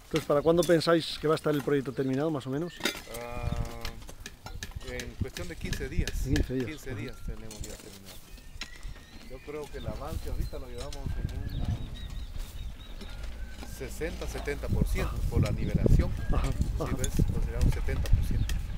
Entonces, ¿para cuándo pensáis que va a estar el proyecto terminado, más o menos? En cuestión de 15 días. 15 días. 15 días tenemos ya terminado. Yo creo que el avance ahorita lo llevamos en un 60-70% por la nivelación. Ajá, Si ajá. ves, pues será un 70%.